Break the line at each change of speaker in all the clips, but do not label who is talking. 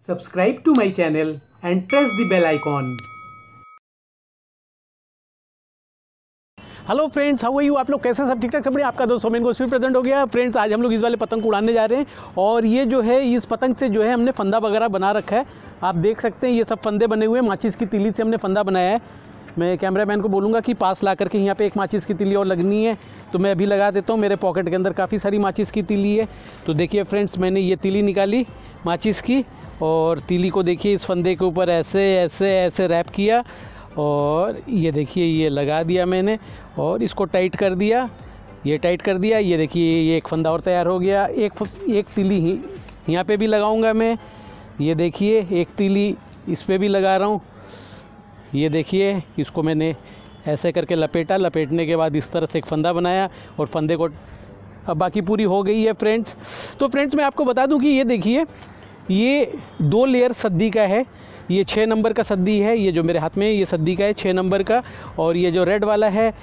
Subscribe to my channel and press the bell icon.
Hello friends, how are you. आप लोग कैसे, सब ठीक ठाक, सब बढ़िया। आपका दोस्त सोमेन गोस्वी प्रेजेंट हो गया। फ्रेंड्स, आज हम लोग इस वाले पतंग को उड़ाने जा रहे हैं और ये जो है इस पतंग से जो है हमने फंदा वगैरह बना रखा है। आप देख सकते हैं ये सब फंदे बने हुए हैं। माचिस की तीली से हमने फंदा बनाया है। मैं कैमरामैन को बोलूँगा कि पास ला करके यहाँ पे एक माचिस की तीली और लगनी है, तो मैं अभी लगा देता हूँ। मेरे पॉकेट के अंदर काफ़ी सारी माचिस की तीली है। तो देखिए फ्रेंड्स, मैंने ये तीली निकाली माचिस की और तीली को देखिए इस फंदे के ऊपर ऐसे ऐसे ऐसे रैप किया और ये देखिए ये लगा दिया मैंने और इसको टाइट कर दिया। ये टाइट कर दिया। ये देखिए ये एक फंदा और तैयार हो गया। एक तीली ही यहाँ पे भी लगाऊंगा मैं। ये देखिए एक तीली इस पे भी लगा रहा हूँ। ये देखिए इसको मैंने ऐसे करके लपेटा। लपेटने के बाद इस तरह से एक फंदा बनाया और फंदे को अब बाकी पूरी हो गई है फ्रेंड्स। तो फ्रेंड्स, मैं आपको बता दूं कि ये देखिए ये 2 लेयर सद्दी का है। ये 6 नंबर का सद्दी है। ये जो मेरे हाथ में है ये सद्दी का है 6 नंबर का। और ये जो रेड वाला है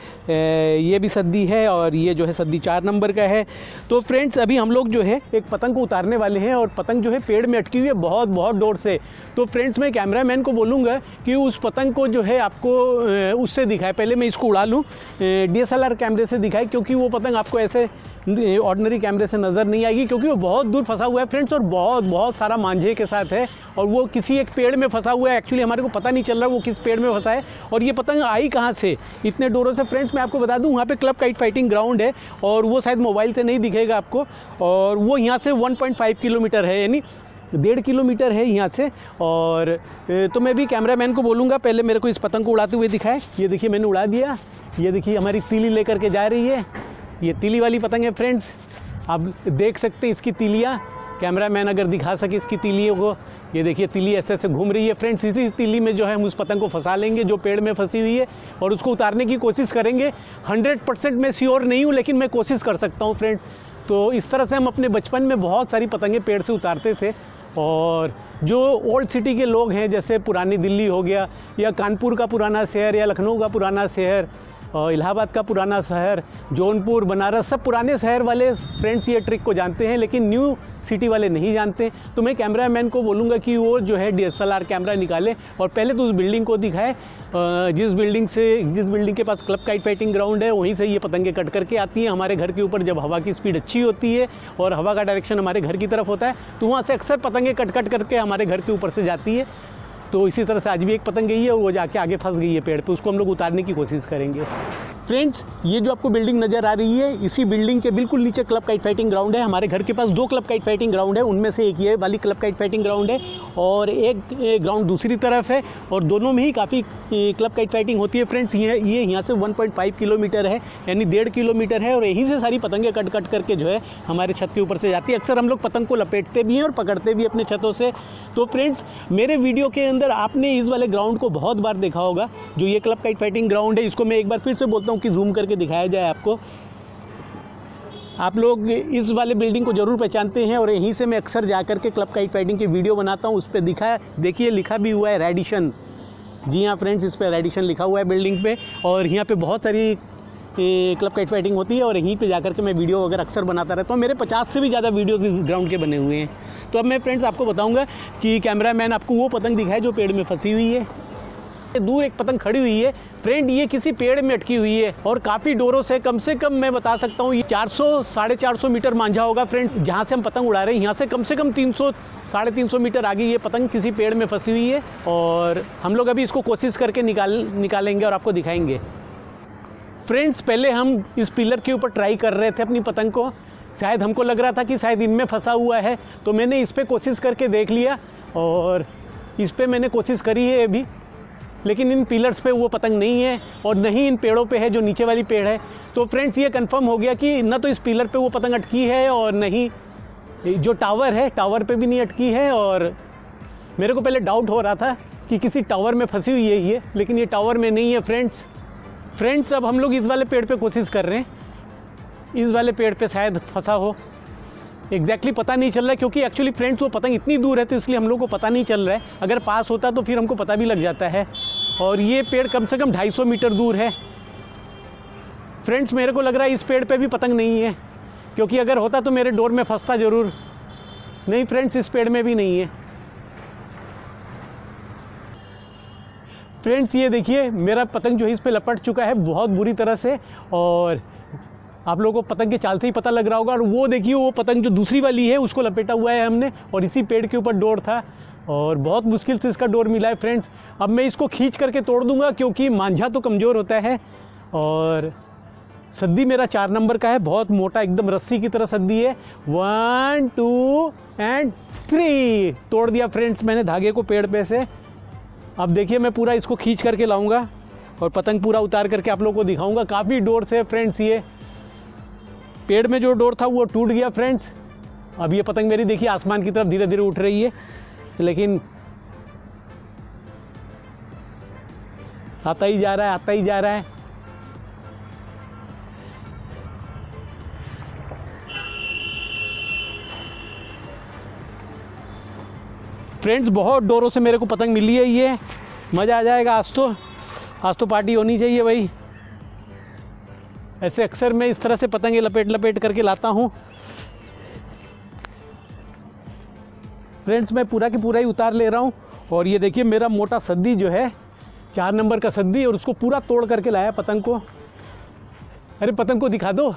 ये भी सद्दी है और ये जो है सद्दी 4 नंबर का है। तो फ्रेंड्स, अभी हम लोग जो है एक पतंग को उतारने वाले हैं और पतंग जो है पेड़ में अटकी हुई है बहुत बहुत जोर से। तो फ्रेंड्स, मैं कैमरामैन को बोलूँगा कि उस पतंग को जो है आपको उससे दिखाए। पहले मैं इसको उड़ा लूँ, DSLR कैमरे से दिखाए, क्योंकि वो पतंग आपको ऐसे ऑर्डिनरी कैमरे से नज़र नहीं आएगी, क्योंकि वो बहुत दूर फंसा हुआ है फ्रेंड्स और बहुत बहुत सारा मांझे के साथ है और वो किसी एक पेड़ में फंसा हुआ है। एक्चुअली हमारे को पता नहीं चल रहा वो किस पेड़ में फंसा है और ये पतंग आई कहाँ से इतने डोरों से। फ्रेंड्स, मैं आपको बता दूं वहाँ पे क्लब काइट फाइटिंग ग्राउंड है और वो शायद मोबाइल से नहीं दिखेगा आपको, और वो यहाँ से 1.5 किलोमीटर है, यानी 1.5 किलोमीटर है यहाँ से। और तो मैं भी कैमरामैन को बोलूँगा पहले मेरे को इस पतंग को उड़ाते हुए दिखाए। ये देखिए मैंने उड़ा दिया। ये देखिए हमारी तीली लेकर के जा रही है। ये तीली वाली पतंग है फ्रेंड्स, आप देख सकते हैं इसकी तीलियाँ। कैमरामैन अगर दिखा सके इसकी तीलियों को, ये देखिए तीली ऐसे ऐसे घूम रही है फ्रेंड्स। इसी तीली में जो है हम उस पतंग को फंसा लेंगे जो पेड़ में फंसी हुई है और उसको उतारने की कोशिश करेंगे। 100% मैं श्योर नहीं हूँ, लेकिन मैं कोशिश कर सकता हूँ फ्रेंड्स। तो इस तरह से हम अपने बचपन में बहुत सारी पतंगें पेड़ से उतारते थे। और जो ओल्ड सिटी के लोग हैं, जैसे पुरानी दिल्ली हो गया या कानपुर का पुराना शहर या लखनऊ का पुराना शहर, इलाहाबाद का पुराना शहर, जौनपुर, बनारस, सब पुराने शहर वाले फ्रेंड्स ये ट्रिक को जानते हैं, लेकिन न्यू सिटी वाले नहीं जानते। तो मैं कैमरामैन को बोलूँगा कि वो जो है DSLR कैमरा निकाले और पहले तो उस बिल्डिंग को दिखाए जिस बिल्डिंग के पास क्लब काइट फाइटिंग ग्राउंड है, वहीं से ये पतंगे कट करके आती हैं हमारे घर के ऊपर। जब हवा की स्पीड अच्छी होती है और हवा का डायरेक्शन हमारे घर की तरफ होता है तो वहाँ से अक्सर पतंगे कट करके हमारे घर के ऊपर से जाती है। तो इसी तरह से आज भी एक पतंग गई है और वो जाके आगे फंस गई है पेड़ पे, उसको हम लोग उतारने की कोशिश करेंगे। फ्रेंड्स, ये जो आपको बिल्डिंग नज़र आ रही है, इसी बिल्डिंग के बिल्कुल नीचे क्लब काइट फाइटिंग ग्राउंड है। हमारे घर के पास 2 क्लब काइट फाइटिंग ग्राउंड है, उनमें से एक ये वाली क्लब काइट फाइटिंग ग्राउंड है और एक ग्राउंड दूसरी तरफ है और दोनों में ही काफ़ी क्लब काइट फाइटिंग होती है फ्रेंड्स। ये यहाँ से 1.5 किलोमीटर है, यानी 1.5 किलोमीटर है और यहीं से सारी पतंगें कट करके जो है हमारे छत के ऊपर से जाती है। अक्सर हम लोग पतंग को लपेटते भी हैं और पकड़ते भी अपने छतों से। तो फ्रेंड्स, मेरे वीडियो के अंदर आपने इस वाले ग्राउंड को बहुत बार देखा होगा, जो ये क्लब काइट फाइटिंग ग्राउंड है। इसको मैं एक बार फिर से बोलता हूँ कि जूम करके दिखाया जाए आपको। आप लोग इस वाले बिल्डिंग को ज़रूर पहचानते हैं और यहीं से मैं अक्सर जाकर के क्लब काइट फाइटिंग की वीडियो बनाता हूँ। उस पर देखिए लिखा भी हुआ है रेडिशन। जी हाँ फ्रेंड्स, इस पर रेडिशन लिखा हुआ है बिल्डिंग पे और यहाँ पे बहुत सारी क्लब काइट फाइटिंग होती है और यहीं पे जाकर के मैं वीडियो वगैरह अक्सर बनाता रहता हूँ। मेरे 50 से भी ज़्यादा वीडियोस इस ग्राउंड के बने हुए हैं। तो अब मैं फ्रेंड्स आपको बताऊँगा कि कैमरामैन आपको वो पतंग दिखाए जो पेड़ में फंसी हुई है। दूर एक पतंग खड़ी हुई है फ्रेंड, ये किसी पेड़ में अटकी हुई है और काफ़ी डोरों से, कम से कम मैं बता सकता हूँ ये 400-450 मीटर मांझा होगा फ्रेंड। जहाँ से हम पतंग उड़ा रहे हैं यहाँ से कम 300-350 मीटर आगे ये पतंग किसी पेड़ में फंसी हुई है और हम लोग अभी इसको कोशिश करके निकालेंगे और आपको दिखाएंगे। फ्रेंड्स, पहले हम इस पिलर के ऊपर ट्राई कर रहे थे अपनी पतंग को। शायद हमको लग रहा था कि शायद इनमें फंसा हुआ है, तो मैंने इस पर कोशिश करके देख लिया और इस पर मैंने कोशिश करी है अभी, लेकिन इन पिलर्स पे वो पतंग नहीं है और नहीं इन पेड़ों पे है जो नीचे वाली पेड़ है। तो फ्रेंड्स, ये कंफर्म हो गया कि ना तो इस पिलर पे वो पतंग अटकी है और नहीं जो टावर है, टावर पे भी नहीं अटकी है। और मेरे को पहले डाउट हो रहा था कि किसी टावर में फंसी हुई है ये, लेकिन ये टावर में नहीं है फ्रेंड्स। अब हम लोग इस वाले पेड़ पे कोशिश कर रहे हैं। इस वाले पेड़ पे शायद फंसा हो, एग्जैक्टली पता नहीं चल रहा है, क्योंकि एक्चुअली फ्रेंड्स वो पतंग इतनी दूर है तो इसलिए हम लोग को पता नहीं चल रहा है। अगर पास होता तो फिर हमको पता भी लग जाता है। और ये पेड़ कम से कम 250 मीटर दूर है फ्रेंड्स। मेरे को लग रहा है इस पेड़ पे भी पतंग नहीं है, क्योंकि अगर होता तो मेरे डोर में फंसता ज़रूर। नहीं फ्रेंड्स, इस पेड़ में भी नहीं है। फ्रेंड्स ये देखिए मेरा पतंग जो है इस पे लपट चुका है बहुत बुरी तरह से, और आप लोगों को पतंग के चाल से ही पता लग रहा होगा। और वो देखिए वो पतंग जो दूसरी वाली है उसको लपेटा हुआ है हमने, और इसी पेड़ के ऊपर डोर था और बहुत मुश्किल से इसका डोर मिला है फ्रेंड्स। अब मैं इसको खींच करके तोड़ दूंगा क्योंकि मांझा तो कमज़ोर होता है, और सद्दी मेरा 4 नंबर का है, बहुत मोटा एकदम रस्सी की तरह सद्दी है। 1 2 एंड 3 तोड़ दिया फ्रेंड्स मैंने धागे को पेड़ पे से। अब देखिए मैं पूरा इसको खींच करके लाऊंगा और पतंग पूरा उतार करके आप लोगों को दिखाऊंगा। काफ़ी डोर से फ्रेंड्स ये पेड़ में जो डोर था वो टूट गया फ्रेंड्स। अब ये पतंग मेरी देखिए आसमान की तरफ धीरे धीरे उठ रही है, लेकिन आता ही जा रहा है, आता ही जा रहा है। फ्रेंड्स बहुत डोरों से मेरे को पतंग मिली है, ये मज़ा आ जाएगा आज तो पार्टी होनी चाहिए भाई। ऐसे अक्सर मैं इस तरह से पतंगे लपेट लपेट करके लाता हूँ। फ्रेंड्स मैं पूरा की पूरा ही उतार ले रहा हूँ, और ये देखिए मेरा मोटा सद्दी जो है 4 नंबर का सद्दी, और उसको पूरा तोड़ करके लाया पतंग को। अरे पतंग को दिखा दो।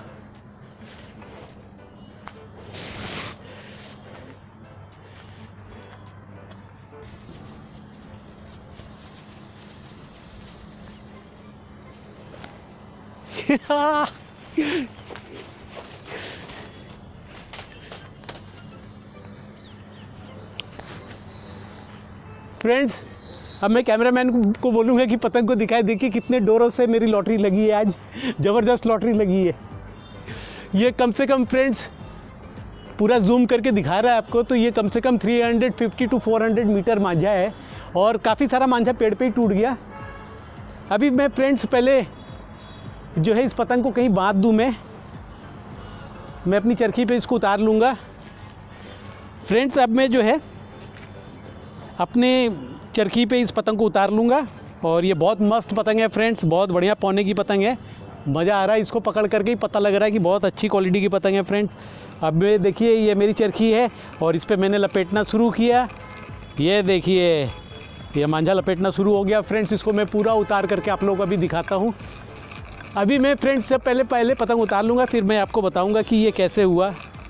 फ्रेंड्स अब मैं कैमरामैन को बोलूँगा कि पतंग को दिखाए। देखिए कितने डोरों से मेरी लॉटरी लगी है आज, ज़बरदस्त लॉटरी लगी है। ये कम से कम फ्रेंड्स पूरा जूम करके दिखा रहा है आपको, तो ये कम से कम 350 to 400 मीटर मांझा है, और काफ़ी सारा मांझा पेड़ पे ही टूट गया। अभी मैं फ्रेंड्स पहले जो है इस पतंग को कहीं बांध दूँ, मैं अपनी चरखी पे इसको उतार लूँगा। फ्रेंड्स अब मैं जो है अपने चरखी पे इस पतंग को उतार लूँगा, और ये बहुत मस्त पतंग है फ्रेंड्स, बहुत बढ़िया पौने की पतंग है। मज़ा आ रहा है इसको पकड़ करके ही पता लग रहा है कि बहुत अच्छी क्वालिटी की पतंग है फ्रेंड्स। अब ये देखिए ये मेरी चरखी है और इस पर मैंने लपेटना शुरू किया। ये देखिए ये मांझा लपेटना शुरू हो गया फ्रेंड्स। इसको मैं पूरा उतार करके आप लोगों को अभी दिखाता हूँ। अभी मैं फ्रेंड्स से पहले पतंग उतार लूँगा, फिर मैं आपको बताऊँगा कि ये कैसे हुआ।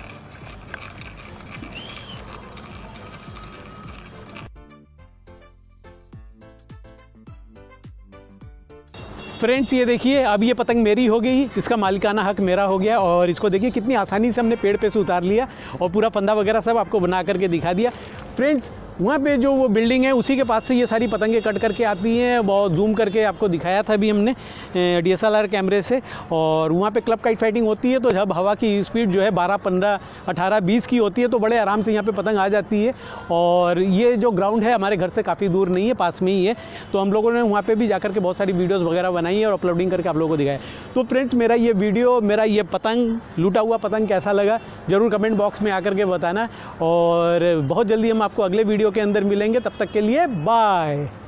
फ्रेंड्स ये देखिए अब ये पतंग मेरी हो गई, इसका मालिकाना हक मेरा हो गया। और इसको देखिए कितनी आसानी से हमने पेड़ पे से उतार लिया और पूरा फंदा वगैरह सब आपको बना करके दिखा दिया। फ्रेंड्स वहाँ पे जो वो बिल्डिंग है उसी के पास से ये सारी पतंगे कट करके आती हैं। बहुत जूम करके आपको दिखाया था अभी हमने DSLR कैमरे से। और वहाँ पे क्लब काइट फाइटिंग होती है, तो जब हवा की स्पीड जो है 12, 15, 18, 20 की होती है तो बड़े आराम से यहाँ पे पतंग आ जाती है। और ये जो ग्राउंड है हमारे घर से काफ़ी दूर नहीं है, पास में ही है, तो हम लोगों ने वहाँ पर भी जाकर के बहुत सारी वीडियोज़ वगैरह बनाई है और अपलोडिंग करके आप लोगों को दिखाया। तो फ्रेंड्स मेरा ये वीडियो, मेरा ये पतंग, लूटा हुआ पतंग कैसा लगा ज़रूर कमेंट बॉक्स में आकर के बताना। और बहुत जल्दी हम आपको अगले वीडियो के अंदर मिलेंगे, तब तक के लिए बाय।